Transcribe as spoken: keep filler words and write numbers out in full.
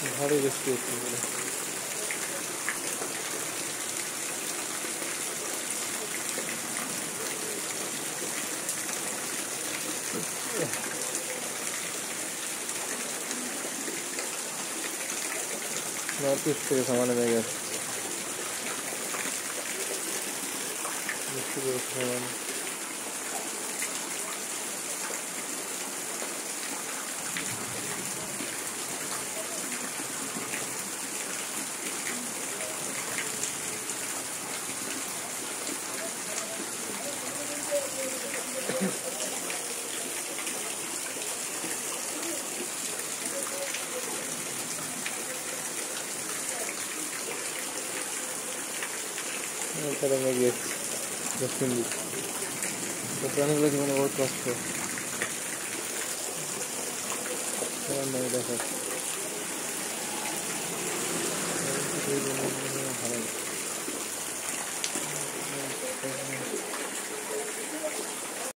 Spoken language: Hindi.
ভারী বৃষ্টি হচ্ছে এখানে। नॉर्थ ईस्ट থেকে সামান নেমে গেছে বৃষ্টি পড়ছে সামান। करेंगे ये दस मिनट तो जाने के लिए मैंने बहुत कष्ट है नहीं देखा।